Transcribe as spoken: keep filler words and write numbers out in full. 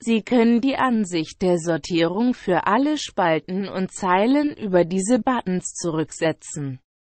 Sie können die Ansicht der Sortierung für alle Spalten und Zeilen über diese Buttons zurücksetzen.